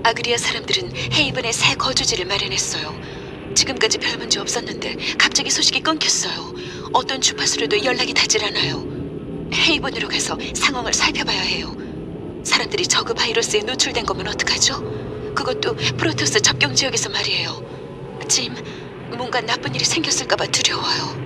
아그리아 사람들은 헤이븐에 새 거주지를 마련했어요. 지금까지 별 문제 없었는데 갑자기 소식이 끊겼어요. 어떤 주파수로도 연락이 닿질 않아요. 헤이븐으로 가서 상황을 살펴봐야 해요. 사람들이 저그 바이러스에 노출된 거면 어떡하죠? 그것도 프로토스 접경 지역에서 말이에요. 짐, 뭔가 나쁜 일이 생겼을까봐 두려워요.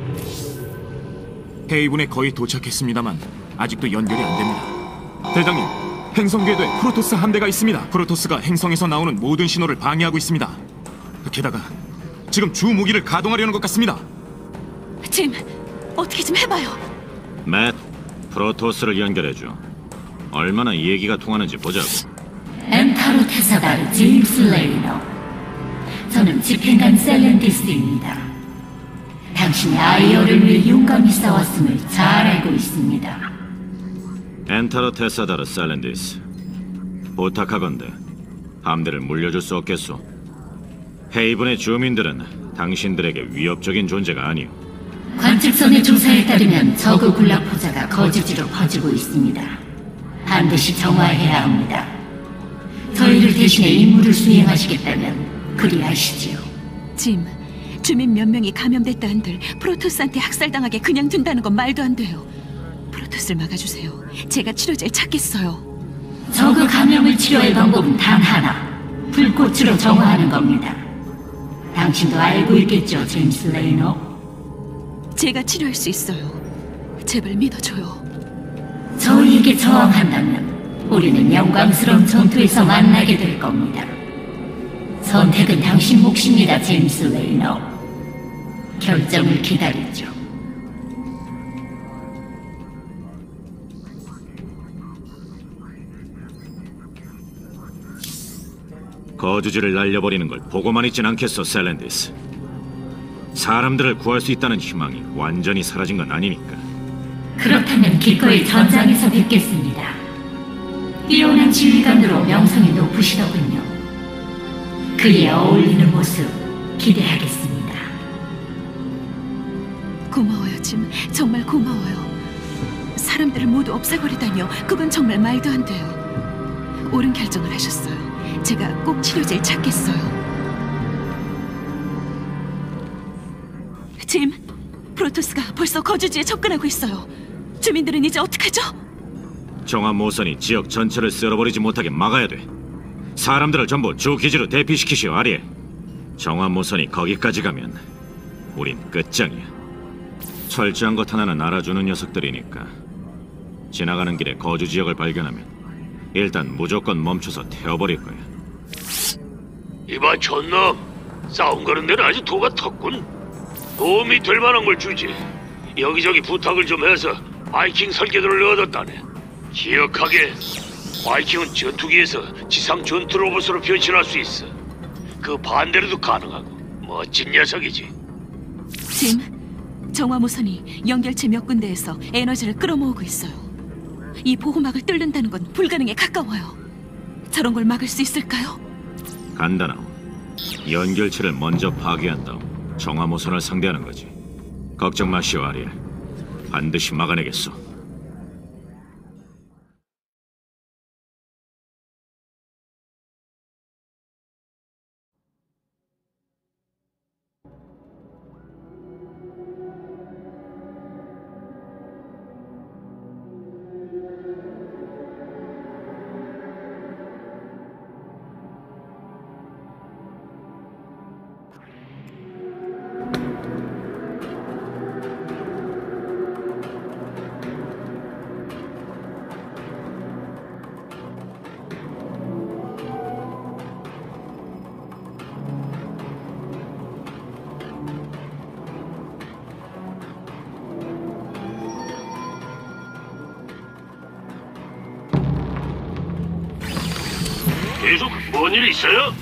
헤이븐에 거의 도착했습니다만 아직도 연결이 안 됩니다. 대장님, 행성 궤도에 프로토스 함대가 있습니다. 프로토스가 행성에서 나오는 모든 신호를 방해하고 있습니다. 게다가 지금 주 무기를 가동하려는 것 같습니다. 짐, 어떻게 좀 해봐요. 맷, 프로토스를 연결해줘. 얼마나 얘기가 통하는지 보자고. 엔타로 테사다르 제임스 레이너. 저는 집행관 셀렌디스입니다. 당신이 아이어를 위해 용감히 싸웠음을 잘 알고 있습니다. 엔타로 테사다르 셀렌디스, 부탁하건대 함대를 물려줄 수 없겠소? 헤이븐의 주민들은 당신들에게 위협적인 존재가 아니오. 관측선의 조사에 따르면 저그 군락포자가 거주지로 퍼지고 있습니다. 반드시 정화해야 합니다. 저희를 대신해 임무를 수행하시겠다면 그리하시지요. 짐, 주민 몇 명이 감염됐다 한들 프로토스한테 학살당하게 그냥 둔다는 건 말도 안 돼요. 프로토스를 막아주세요. 제가 치료제를 찾겠어요. 저그 감염을 치료할 방법은 단 하나. 불꽃으로 정화하는 겁니다. 당신도 알고 있겠죠, 제임스 레이너? 제가 치료할 수 있어요. 제발 믿어줘요. 저희에게 저항한다면 우리는 영광스러운 전투에서 만나게 될 겁니다. 선택은 당신 몫입니다, 제임스 레이너. 결정을 기다리죠. 거주지를 날려버리는 걸 보고만 있진 않겠어, 셀렌디스. 사람들을 구할 수 있다는 희망이 완전히 사라진 건 아니니까. 그렇다면 기꺼이 전장에서 뵙겠습니다. 뛰어난 지휘관으로 명성이 높으시더군요. 그에 어울리는 모습 기대하겠습니다. 고마워요, 짐. 정말 고마워요. 사람들을 모두 없애버리다니요. 그건 정말 말도 안 돼요. 옳은 결정을 하셨어요. 제가 꼭 치료제를 찾겠어요. 짐, 프로토스가 벌써 거주지에 접근하고 있어요. 주민들은 이제 어떡하죠? 정화 모선이 지역 전체를 쓸어버리지 못하게 막아야 돼. 사람들을 전부 주 기지로 대피시키시오, 아리엘. 정화 모선이 거기까지 가면 우린 끝장이야. 철저한 것 하나는 알아주는 녀석들이니까 지나가는 길에 거주 지역을 발견하면 일단 무조건 멈춰서 태워버릴 거야. 이봐, 촌놈. 싸움 거는 데는 아주 도가 텄군. 도움이 될 만한 걸 주지. 여기저기 부탁을 좀 해서 바이킹 설계도를 얻었다네. 기억하게, 바이킹은 전투기에서 지상 전투 로봇으로 변신할 수 있어. 그 반대로도 가능하고 멋진 녀석이지. 짐, 정화모선이 연결체 몇 군데에서 에너지를 끌어모으고 있어요. 이 보호막을 뚫는다는 건 불가능에 가까워요. 저런 걸 막을 수 있을까요? 간단하오. 연결체를 먼저 파괴한 다음 정화모선을 상대하는 거지. 걱정 마시오, 아리엘. 반드시 막아내겠소. 계속 뭔 일 있어요?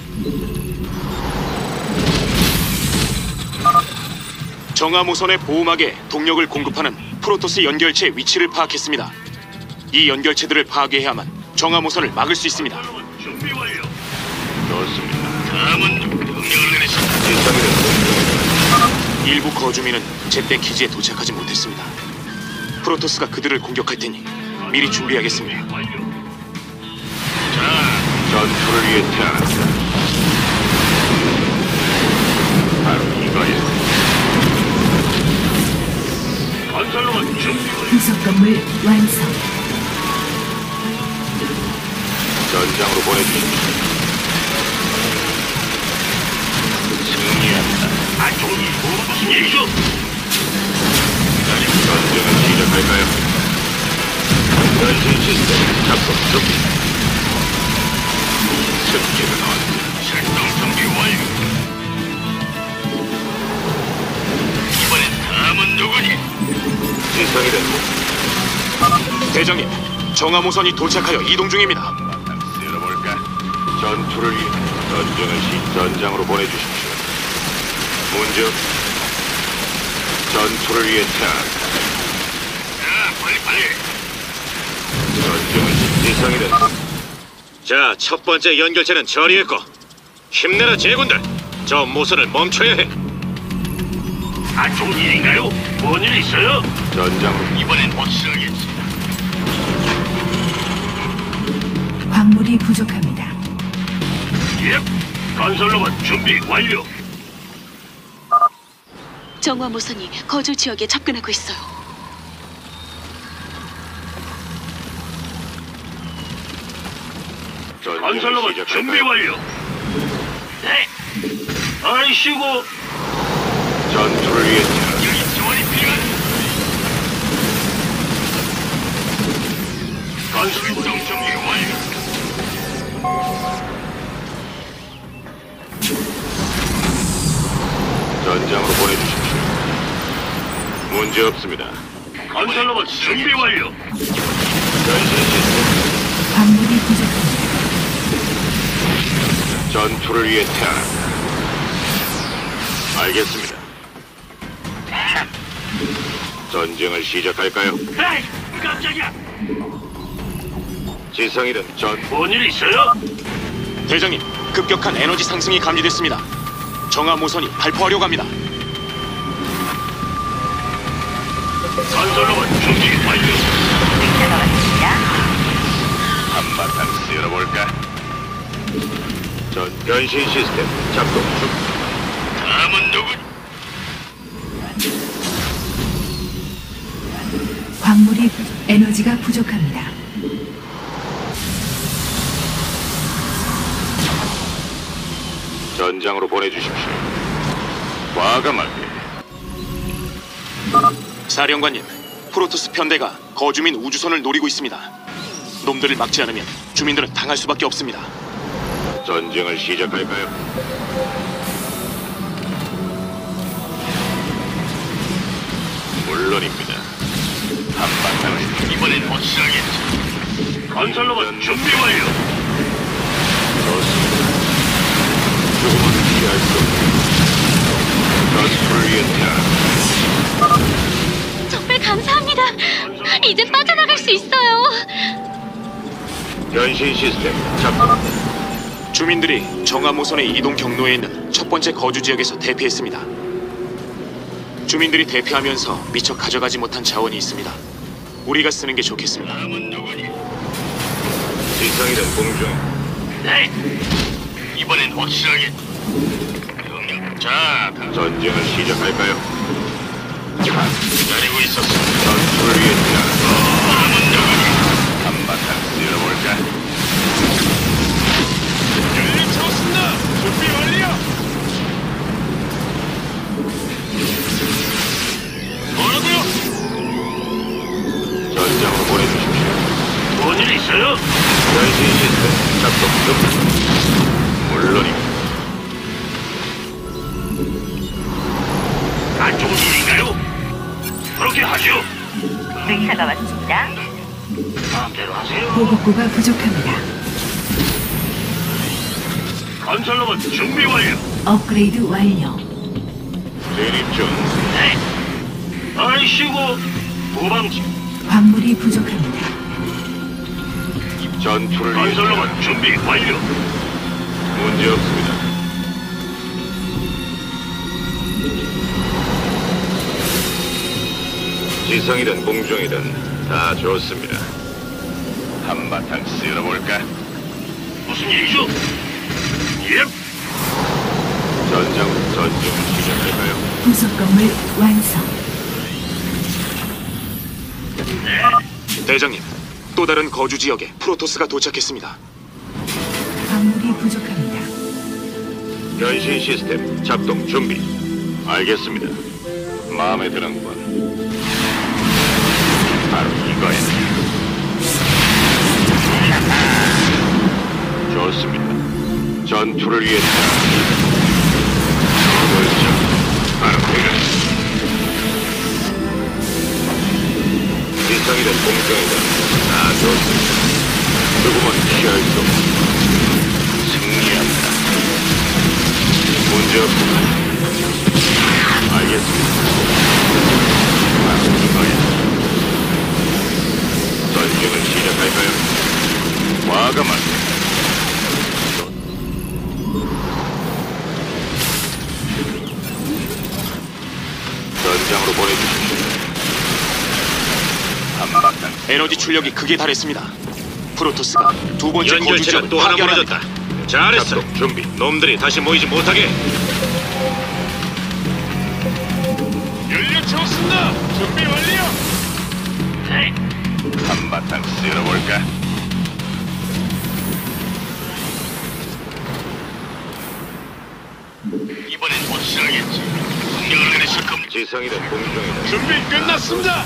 정화모선의 보호막에 동력을 공급하는 프로토스 연결체 위치를 파악했습니다. 이 연결체들을 파괴해야만 정화모선을 막을 수 있습니다. 준비 완료. 좋습니다. 다음은 명령을 내리십시오. 일부 거주민은 제때 기지에 도착하지 못했습니다. 프로토스가 그들을 공격할 테니 미리 준비하겠습니다. 자, 전투를 위해 태어났다. 바로 이거야. 건설로만 준비 완료. 부속 건물 완성. 전장으로 보내주십시오. 승리한다. 안 좋은 일, 무슨 일이죠? 전쟁을 시작할까요? 변신 시스템 작동 준비. 승리는 언제? 출동 준비 완료. 이번엔 다음은 누구니? 지성이 된 대장님, 정화모선이 도착하여 이동 중입니다. 쓸어볼까? 전투를 위해 전장으로 보내주십시오. 문제 없. 전투를 위해 태어났다. 자, 빨리. 전쟁은 지성이 된다. 자, 첫 번째 연결체는 처리했고 힘내라 제군들. 저 모선을 멈춰야 해. 안 좋은 일인가요? 뭔 일 있어요? 전장으로 이번엔 확실하겠지. 광물이 부족합니다. 예. 건설로만 준비 완료. 정화모선이 거주 지역에 접근하고 있어요. 건설로만 준비 완료. 네. 아이씨고. 전투를 위해 태어났다. 여기 지원이 필요한. 건설로만 준비 완료. 전장으로 보내주십시오. 문제 없습니다. 건설로만 준비 완료. 변신 시스템 광물이 부족합니다. 전투를 위해 태어났다. 알겠습니다. 전쟁을 시작할까요? 에이, 깜짝이야. 지성이든 뭔 일 있어요? 대장님, 급격한 에너지 상승이 감지됐습니다. 정화모선이 발포하려고 합니다. 건설로만 준비 완료. 한바탕 쓸어볼까? 변신 시스템 작동 중. 다음은 누구? 에너지가 부족합니다. 전장으로 보내주십시오. 과감하게. 사령관님, 프로토스 편대가 거주민 우주선을 노리고 있습니다. 놈들을 막지 않으면 주민들은 당할 수밖에 없습니다. 전쟁을 시작할까요? 물론입니다. 한바탕을 이번엔 확실하겠지. 건설로만 준비 완료. 좋습니다. 조금은 피할 수 없는 전투를 위해 태어났다. 정말 감사합니다. 이제 빠져나갈 수 있어요. 변신 시스템 작동. 주민들이 정화모선의 이동 경로에 있는 첫 번째 거주 지역에서 대피했습니다. 주민들이 대피하면서 미처 가져가지 못한 자원이 있습니다. 우리가 쓰는 게 좋겠습니다. 다음은 누구니? 지성이든 공중. 네. 이번엔 확실하게. 명령. 자, 전쟁을 시작할까요? 기다리고 있었어. 전투를 위해 태어났다. 다음은 누구니? 한바탕 쓸어볼까? 열린 차웠습니다. 준비 완료. 뭐라고요? 전장으로 보내주십시오. 뭔 일 있어요? 변신 시스템 작동 중. 물론입니다. 안 좋은 일인가요? 그렇게 하죠. 의사가 왔습니다. 마음대로 하세요. 보급고가 부족합니다. 건설로만 준비 완료. 업그레이드 완료. 진입 중. 네. 아이씨고. 도방지. 광물이 부족합니다. 전투를 위해 건설로만 준비 완료. 문제 없습니다. 지성이든 공중이든 다 좋습니다. 한바탕 쓸어볼까? 무슨 일이죠? 예. 전쟁을 시작할까요? 부속 건물 완성. 대장님, 또 다른 거주 지역에 프로토스가 도착했습니다. 광물이 부족합니다. 변신 시스템 작동 준비. 알겠습니다. 마음에 드는군. 바로 이거야. 좋습니다. 전투를 위해 바로 이거. 지성이든 공정이든 다 좋습니다. 누구만 피할 수 없습니다. 승리합니다. 문제 없습니다. 알겠습니다. 바로 이거야. 전쟁을 시작할까요? 과감한 전장으로 보내주십시오. 한바탕 에너지 출력이 극에 달했습니다. 프로토스가 두 번째 거주 연결체가 지역을 또 하나 파괴합니다. 무너졌다. 잘했어. 작동 준비. 놈들이 다시 모이지 못하게. 연료 채웠습니다. 준비 완료. 네. 한바탕 쓸어볼까? 이번엔 확실하겠지. 명령을 내리실 겁니다. 지성이든 공중이든 준비 끝났습니다.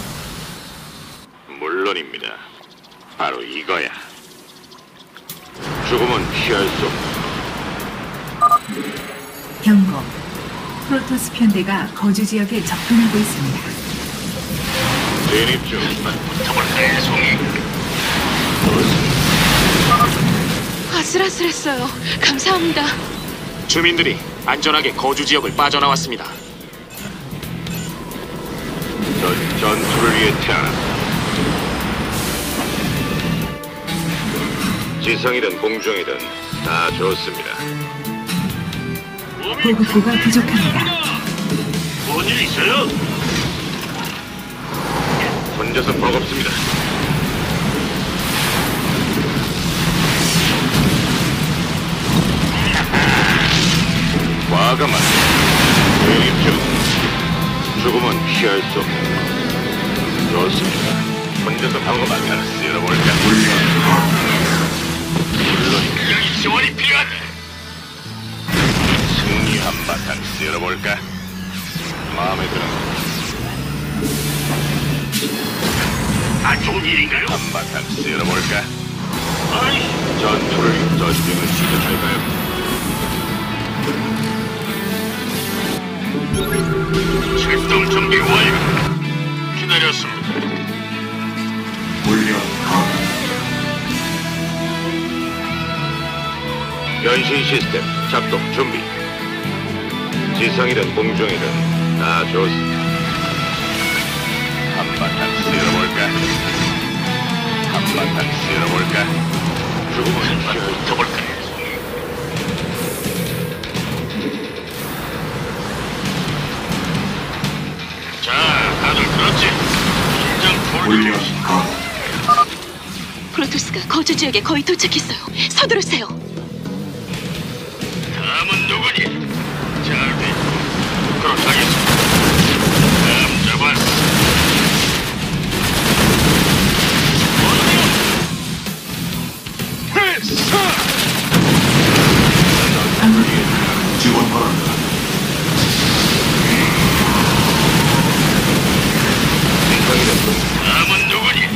물론입니다. 바로 이거야. 죽음은 피할 수 없다. 경고. 프로토스 편대가 거주 지역에 접근하고 있습니다. 진입 중. 붙어볼까요, 송이? 아슬아슬했어요. 감사합니다. 주민들이 안전하게 거주 지역을 빠져나왔습니다. 전투를 위해 태어났다. 지성이든 공중이든 다 좋습니다. 보급고가 부족합니다. 뭔일 있어요? 혼자서 버겁습니다. 과감한 진입 중. 죽음은 피할 수 없다. 좋습니다. 혼자서 방어만 쓸어볼까? 물론 여기 지원이 필요하다. 승리 한바탕 쓸어볼까? 마음에 드는 안 좋은 일인가요? 한바탕 쓸어볼까? 아이, 전쟁을 시작할까요? 출동 준비 완료. 기다렸습니다. 변신 시스템 작동 준비. 지성이든 공중이든 다 좋습니다. 한바탕 쓸어볼까? 한바탕 쓸어볼까? 죽음은 피할 수 붙어볼까요? 자, 다들 들었지? 긴장 풀고 프로토스가 거주 지역에 거의 도착했어요. 서두르세요. 다음은 누구니? 잘 돼. 그렇다겠습니다. 다음 잡았어. 필사! 다음은 누구니?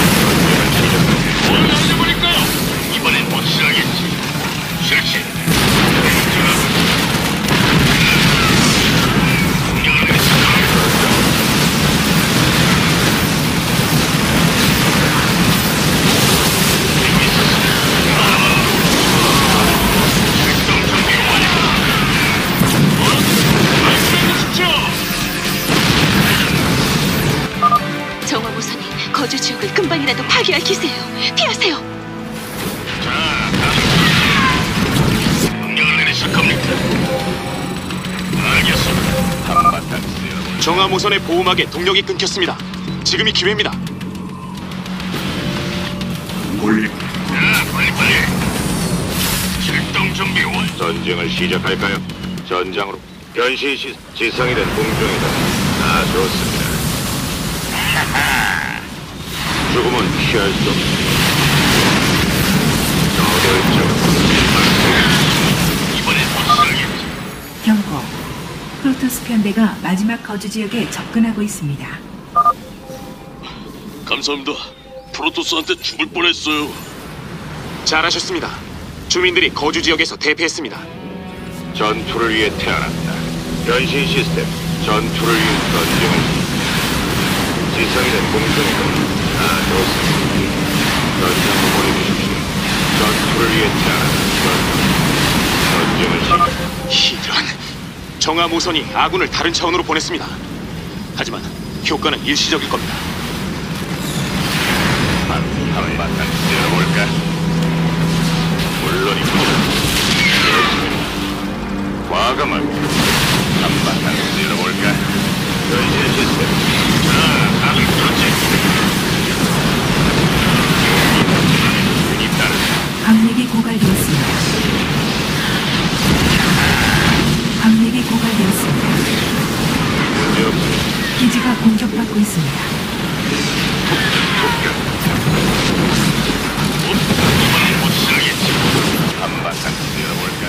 뭘 날려버릴까요? 이번엔 확실하겠지. 실시. 공격을 내리십시오. 출동 준비 완료. 말씀해주십시오. 정화모선이 거주 지역을 금방이라도 파괴할 기세예요. 피하세요. 자, 다들 들었지? 명령을 내리실 겁니까? 알겠습니다. 한바탕 쓸어볼까? 정화모선의 보호막에 동력이 끊겼습니다. 지금이 기회입니다. 자, 빨리빨리. 전쟁을 시작할까요? 전장으로 변신 지성이 된 공중이다. 아, 좋습니다. 죽음은 피할 수 없다. 이번엔 확실하겠지. 경고. 프로토스 편대가 마지막 거주 지역에 접근하고 있습니다. 감사합니다. 프로토스한테 죽을 뻔했어요. 잘하셨습니다. 주민들이 거주 지역에서 대피했습니다. 전투를 위해 태어났다. 변신 시스템 전투를 위해 전쟁을 지성이 된 공중이다. 아, 좋습니다. 전장으로 보내주십시오. 전투를 위해 태어났다. 전쟁을 시작. 이런. 정화 모선이 아군을 다른 차원으로 보냈습니다. 하지만 효과는 일시적일 겁니다. 한바탕 쓸어볼까? 물론이고. 과감하게 한바탕 쓸어볼까? 변신 시스템. 자, 다들 그렇지. 광맥이 고갈되었습니다. 광맥이 고갈되었습니다. 기지가 공격받고 있습니다. 한바탕 쓸어볼까?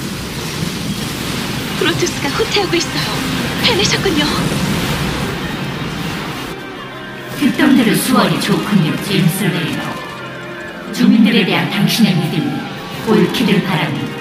프로토스가 후퇴하고 있어요. 해내셨군요. 특동대로 수월이 좋군요, 제임스 레이너. 주민들에 대한 당신의 믿음이 옳기를 바랍니다.